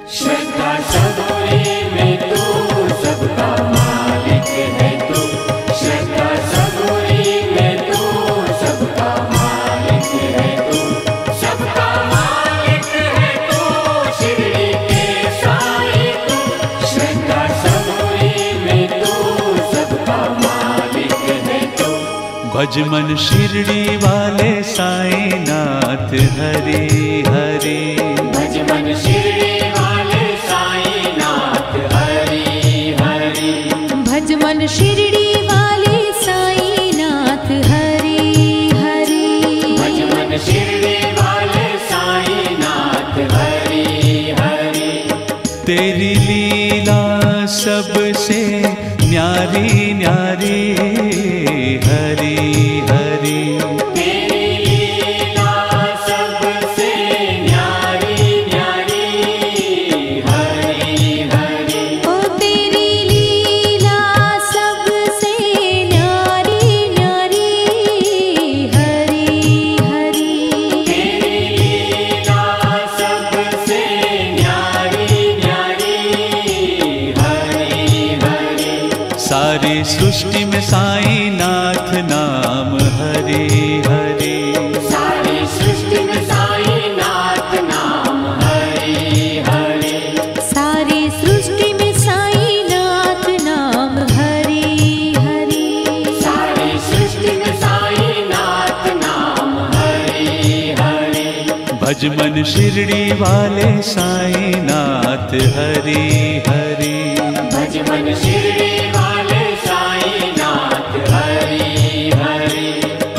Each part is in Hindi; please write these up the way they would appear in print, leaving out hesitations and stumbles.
श्रद्धा सबूरी में तू सबका मालिक है तू। श्रद्धा सबूरी में तू सबका मालिक है तू। सबका मालिक है तू शिरडी के साईं तू। श्रद्धा सबूरी में तू सबका मालिक है तू। भज मन शिरडी वाले साईं नाथ हरि हरि। भज मन शिरडी वाले साईं नाथ हरि हरि। भज मन शिरडी वाले साईं नाथ हरि हरि। भज मन शिरडी वाले साईं नाथ हरि हरि। तेरी लीला सबसे न्यारी न्यारी हरि हरि। तेरी लीला सबसे न्यारी न्यारी हरि हरि। ओ तेरी लीला सबसे न्यारी न्यारी हरि हरि। तेरी लीला सबसे न्यारी न्यारी हरि हरि। सारी सृष्टि में साईं नाथ नाम हरि हरि। सारी सृष्टि में साईं नाथ नाम हरि हरि। सारी सृष्टि में साईं नाथ नाम हरि हरि। सारी सृष्टि में साईं नाथ नाम हरि हरि। भज मन शिरडी वाले साईं नाथ हरि हरि। भज मन शिरडी वाले साईं नाथ हरि हरि।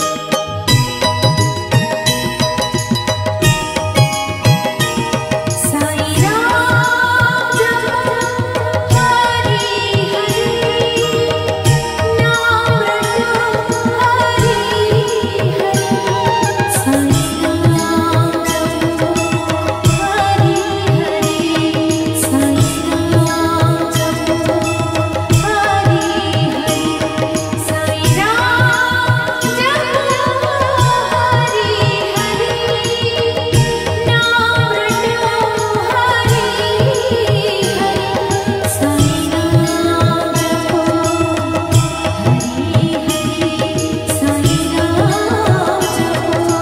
साईं राम जपो हरि हरि। नाम रटो हरि हरि। साईं राम जपो हरि हरि। साईं राम जपो हरि हरि। साईं राम जपो हरि हरि। नाम रटो हरि हरि। साईं राम जपो हरि हरि। साईं राम जपो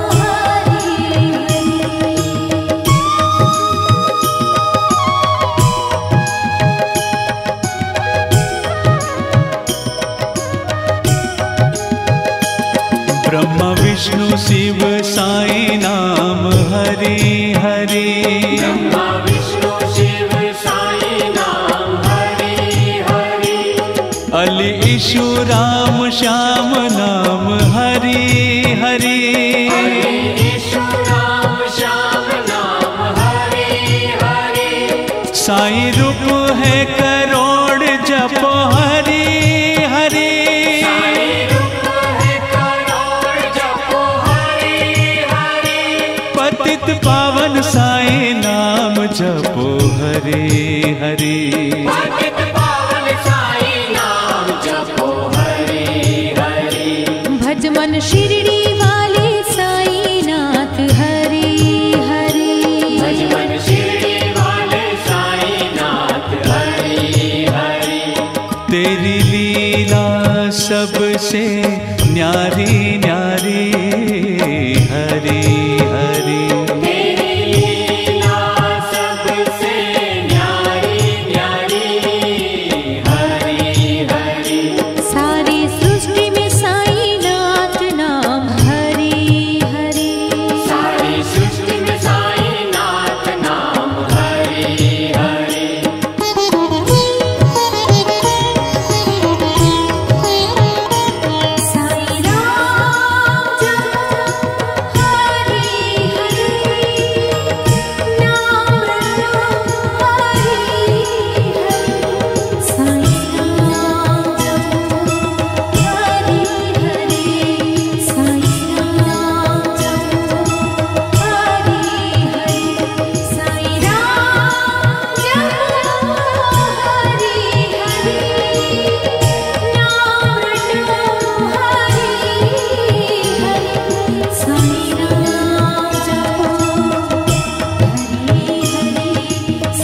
ब्रह्मा विष्णु शिव साईं नाम हरि हरि। ब्रह्मा विष्णु शिव साईं नाम हरि हरि। अली ईशु राम श्याम नाम हरि हरि। ईशु राम श्याम नाम हरि हरि। साईं रूप है करोड़ जपो हरि हरि। साईं रूप है करोड़ जपो हरि हरि। पतित पावन साईं नाम जपो हरि हरि। पतित पावन साईं नाम जपो हरि हरि। भज मन शिरडी वाले साईं नाथ हरि हरि। भज मन शिरडी वाले साईं नाथ हरि हरि। तेरी लीला सबसे न्यारी न्यारी हरि हरि। तेरी लीला सबसे न्यारी न्यारी हरि हरि। सारी सृष्टि में साईं नाथ नाम हरि हरि। सारी सृष्टि में साईं नाथ नाम हरि हरि। साईं राम जपो हरि हरि। नाम रटो हरि हरि। साईं राम जपो हरि हरि। साईं राम जपो हरि हरि। साईं राम जपो हरि हरि। नाम रटो हरि हरि। साईं राम जपो हरि हरि।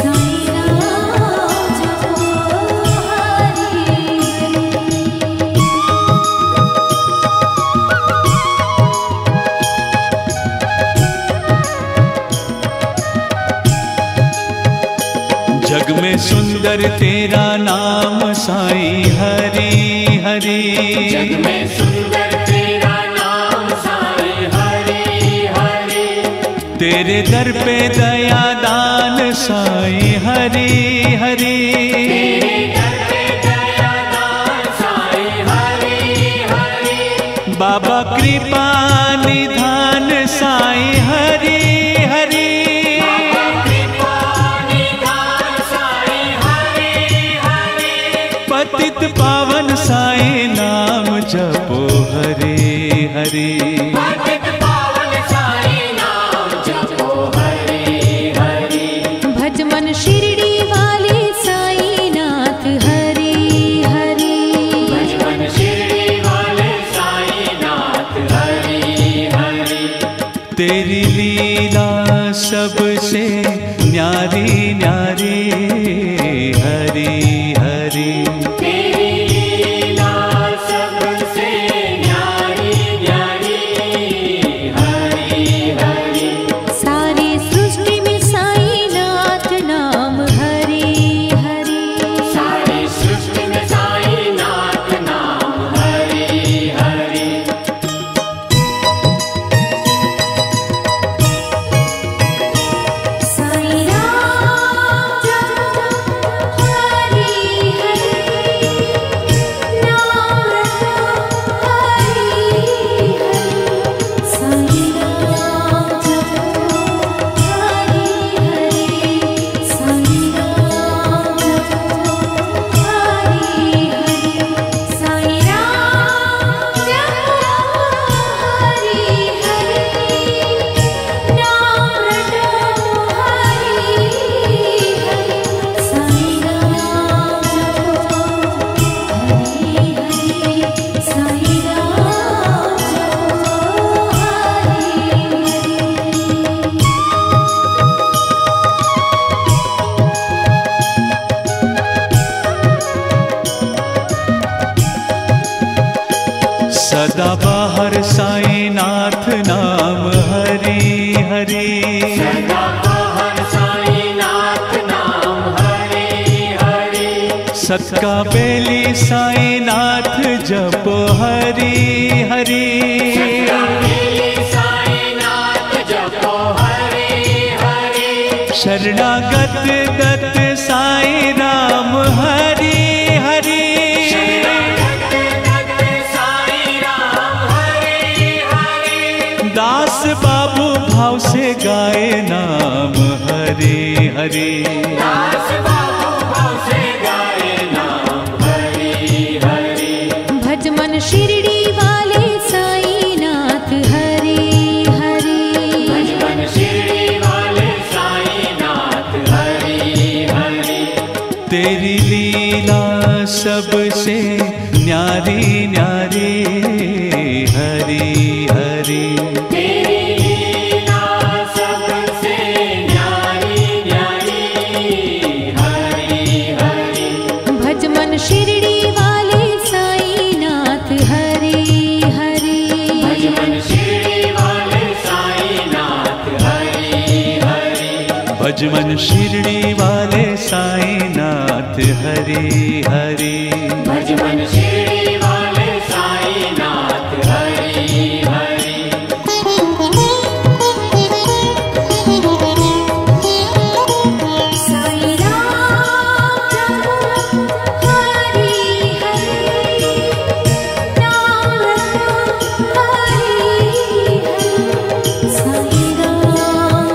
जग में सुंदर तेरा नाम साईं हरि हरि। जग में सुंदर तेरा नाम साईं हरि हरि। तेरे दर पे दया दान साईं हरि हरि। तेरे दर पे दया दान साईं हरि हरि। बाबा कृपा निधान साईं हरि हरि। पतित पावन साईं नाम जपो हरे हरे। पतित पावन साईं नाम जपो हरे हरे। भज मन शिरडी वाले साईं नाथ हरि हरि। भज मन शिरडी वाले साईं नाथ हरि हरि। तेरी लीला सबसे न्यारी न्यारी हरि हरि। तेरी लीला सबसे न्यारी न्यारी हरि हरि। सारी सृष्टि में साईं नाथ नाम हरि हरि। सारी सृष्टि में साईं नाथ नाम हरि हरि। साईं राम जप हरि हरि। नाम रटो हरि हरि। साईं राम जप हरि हरि। साईं राम जप हरि हरि। साईं राम जप हरि हरि। नाम रटो हरि हरि। साईं राम जप हरि हरि। साईं राम सदा बाहर साईं नाथ नाम हरि हरि। सदा बाहर साईं नाथ नाम हरि हरि। सत्का बेली साईं नाथ जपो हरि हरि। मेरी साईं नाथ जपो हरि हरि। शरणागत दत्त साईं राम हरि हरि। दत्त साईं राम हरि हरि। दास बाबू भाव से गाए नाम हरि हरि। दास बाबू भाव से गाए नाम हरि हरि। भज मन शिरडी वाले साईं नाथ हरि हरि। भज मन शिरडी वाले साईं नाथ हरि हरि। तेरी लीला सबसे न्यारी न्यारी हरि हरि। तेरी लीला सबसे न्यारी न्यारी हरि हरि। भज मन शिरडी वाले साईं नाथ हरि हरि। भज मन शिरडी वाले साईं नाथ हरि हरि। भज मन शिरडी वाले साईं नाथ हरि हरि। भज मन शिरडी वाले साईं नाथ हरि हरि। साईं राम जप हरि हरि। नाम रटो हरि हरि। साईं राम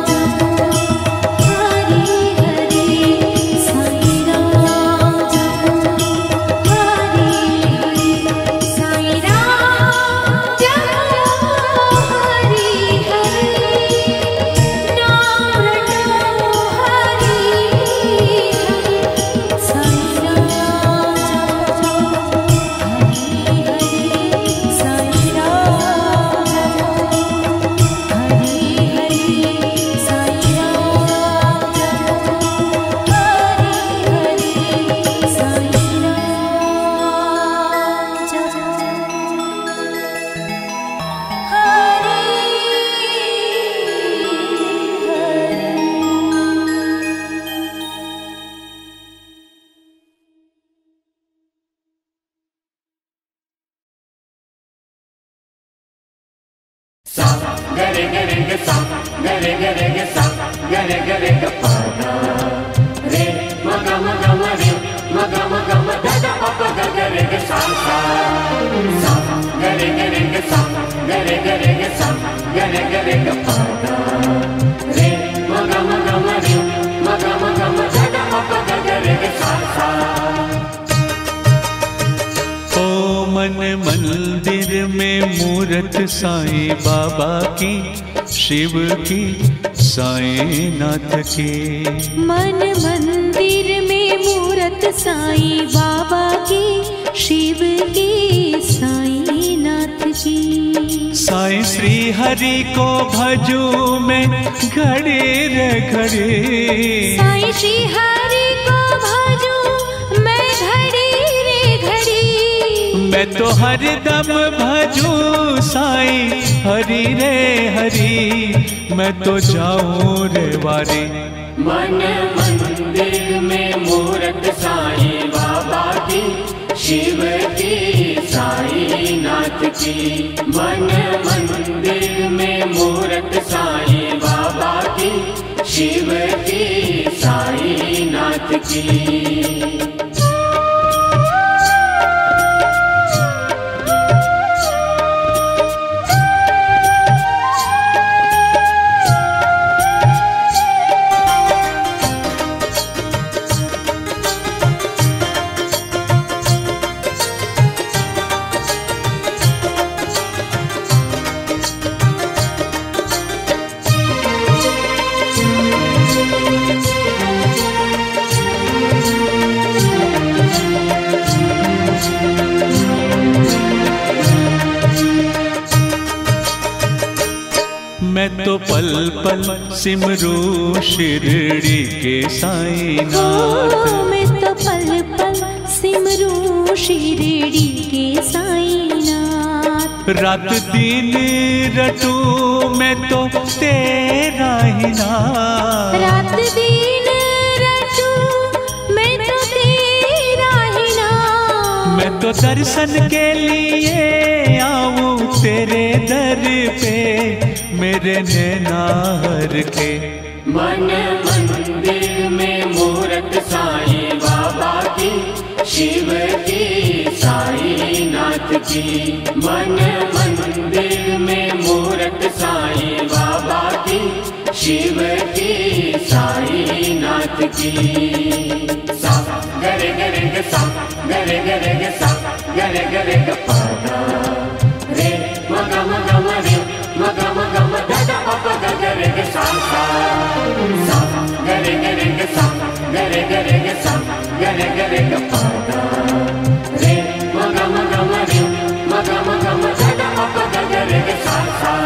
जप हरि हरि। साईं राम जप गरे गरे ग सा गरे गरे ग सा गरे गरे ग पा रे म ग म ग म रे म ग म ग म द द प प ग गरे ग सा गरे गरे ग सा गरे गरे ग सा गरे गरे ग पा रे म ग म ग म रे म ग म ग म द द प प ग गरे ग सा ओ मन मंदिर में मूरत साईं बाबा की, शिव की, साईं नाथ की। मन मंदिर में मूरत साईं बाबा की, शिव की, साईं नाथ की। साईं श्री हरि को भजू मैं घड़ी रे घड़ी, साईं श्री हरि को भजू मैं घड़ी रे घड़ी। मैं तो हरदम भजू साईं हरि रे हरि, मैं तो जाऊं रे वारी। मन मंदिर में मूरत साईं बाबा की, शिव की, साईं नाथ की। मन मंदिर में मूरत साईं बाबा की, शिव की, साईं नाथ की। मैं तो पल पल सिमरू शिरडी के साईं नाथ। मैं तो पल पल सिमरू शिरडी के साईं नाथ। रात दिन रटू मैं तो तेरा ही नाम, रात दिन रटू मैं तो तेरा ही नाम। मैं तो दर्शन के लिए आऊं तेरे दर पे, मेरे नैना हर के। मन मंदिर में मूरत साईं बाबा की, शिव की, साईं नाथ की। मन मंदिर में मूरत साईं बाबा की, शिव की, साईं नाथ की। सा गरे गरे ग सा गरे गरे ग सा गरे गरे ग पा रे म ग म ग म रे म ग म ग म द द प प ग गरे ग सा गरे गरे ग सा गरे गरे ग सा गरे गरे ग पा रे म ग म ग म रे म ग म ग म द द प प ग गरे ग सा।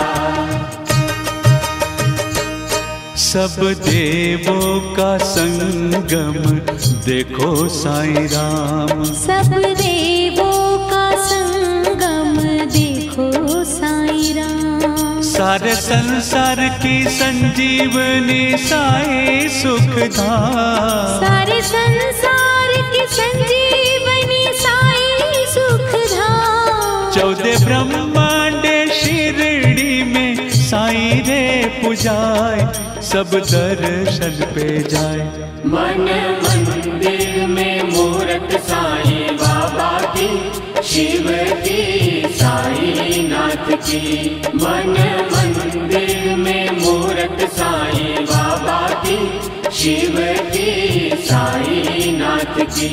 सब देवों का संगम देखो साईं राम, सब देवों का संगम देखो साईं राम। सारे संसार की संजीवनी साईं सुखधाम। सारे संसार की संजीवनी साईं सुखधाम। 14 ब्रह्मांड शिरडी में साईं रे पुजाए, सब दर्शन पे जाए। मन मंदिर में मूरत साईं बाबा की, शिव की, साईं नाथ की। मन मंदिर में मूरत साईं बाबा की, शिव की, साईं नाथ की।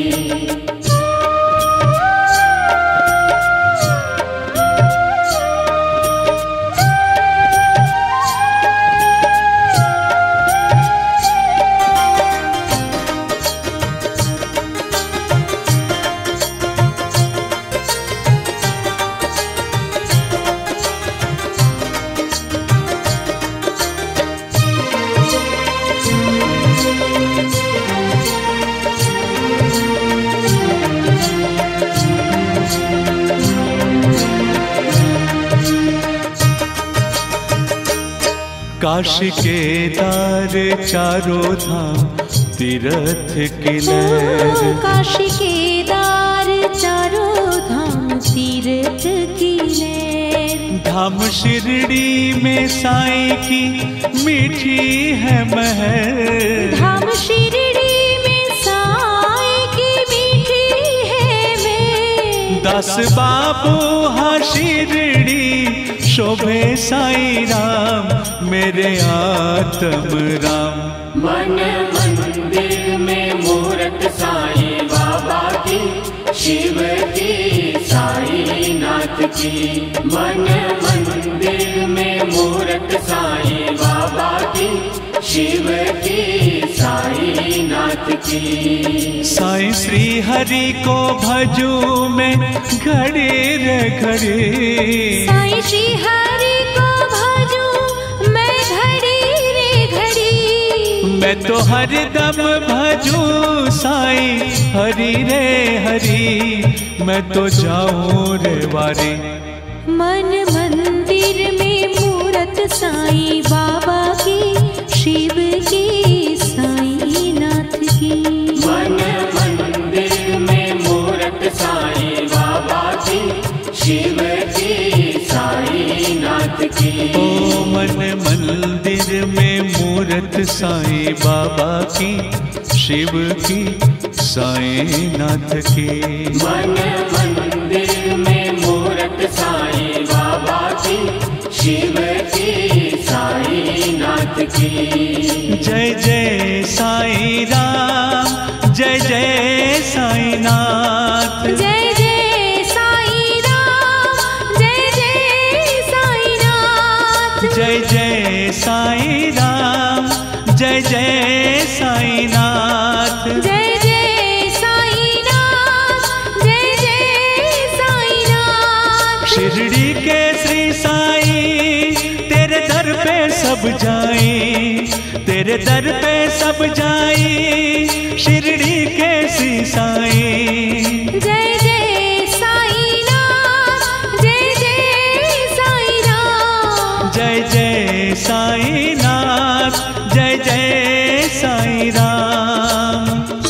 काशी केदार चारों धाम तीर्थ की लहर, काशी केदार चारों धाम तीर्थ की लहर। धाम शिरडी में साईं की मीठी है महल। धाम शिरडी में साईं की मीठी है महल। दास बाबू हा शिरडी शोभे साईं राम मेरे आत्म राम। मन मंदिर में मूरत साईं बाबा की, शिव की साईं नाथ की। मन मंदिर में मूरत साईं बाबा की, शिव की साईं नाथ की। साईं श्री हरि को भजू मैं घड़ी रे घड़ी। साईं श्री हरि को भजू मैं घड़ी रे घड़ी। मैं तो हरदम भजू साईं हरि रे हरि। मैं तो जाऊं रे वारी। मन मंदिर में मूरत साईं बाबा की, शिव की साईं नाथ की। मन मंदिर में मूरत साईं बाबा की, शिव की साईं नाथ की। ओ मन मंदिर में मूरत साईं बाबा की, शिव की साईं नाथ की। मन मंदिर में मूरत साईं बाबा की, शिव की साईं नाथ की। जय जय साईं राम, जय जय साईं नाथ। जय जय साईं राम, जय जय साईं नाथ। जय जय साईं राम, जय जय साईं नाथ। जय जय साईं नाथ, जय जय साईं नाथ। शिरडी के श्री साईं तेरे दर पे सब जाएं, तेरे दर पे सब जाएं। शिरडी के श्री साईं। जय जय साईं नाथ, जय जय साईं नाथ। जय जय साईं नाथ, जय जय साईं राम।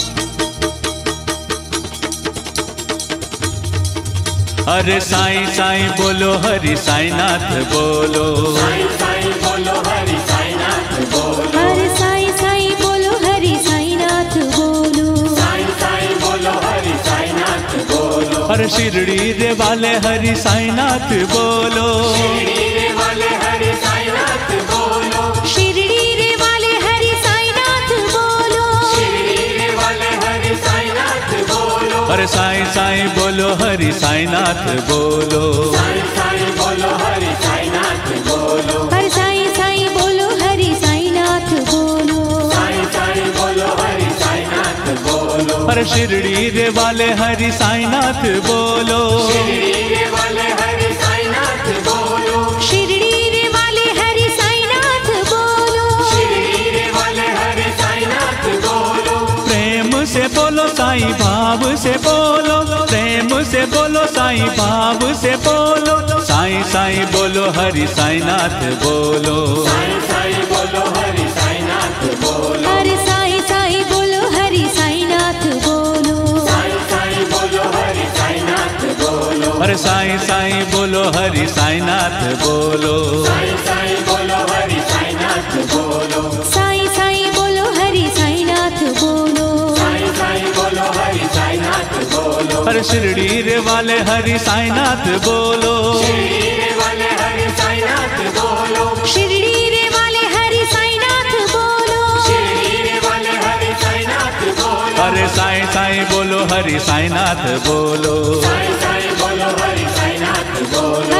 अरे साईं साईं बोलो हरि साईं नाथ बोलो। साईं साईं बोलो हरि साईं नाथ बोलो। हर साईं साईं बोलो हरि साईं नाथ बोलो। साईं साईं बोलो हरि साईं नाथ बोलो। हर शिरडी रे वाले हरि साईं नाथ बोलो। शिरडी रे वाले हरि साईं नाथ बोलो। शिरडी रे वाले हरि साईं नाथ बोलो। शिरडी रे वाले हरि साईं नाथ बोलो। हर साईं साईं बोलो हरि साईं नाथ बोलो। साईं साईं बोलो हरि साईं नाथ बोलो। हर साईं साईं बोलो हरि साईं नाथ बोलो। साईं साईं बोलो हरि साईं नाथ बोलो। हर शिरडी रे वाले हरि साईं नाथ बोलो। शिरडी रे वाले हरि साईं नाथ बोलो। शिरडी रे वाले हरि साईं नाथ बोलो। शिरडी रे वाले हरि साईं नाथ बोलो। प्रेम से बोलो साईं भाव से बोलो। प्रेम से बोलो साईं भाव से बोलो। साईं साईं बोलो हरि साईं नाथ बोलो। साईं साईं बोलो हरि साईं नाथ बोलो। हर साईं साईं बोलो हरि साईं नाथ बोलो। साईं साईं बोलो हरि साईं नाथ बोलो। हर साईं साईं बोलो हरि साईं नाथ बोलो। साईं साईं बोलो हरि साईं नाथ बोलो। साईं साईं बोलो हरि साईं नाथ बोलो। साईं साईं बोलो हरि साईं नाथ बोलो। हर शिरडी रे वाले हरि साईं नाथ बोलो। शिरडी रे वाले हरि साईं नाथ बोलो। शिरडी रे वाले हरि साईं नाथ बोलो। शिरडी रे वाले हरि साईं नाथ बोलो। अरे साईं साईं बोलो हरि साईं नाथ बोलो। साईं साईं बोलो हरि साईं नाथ बोलो।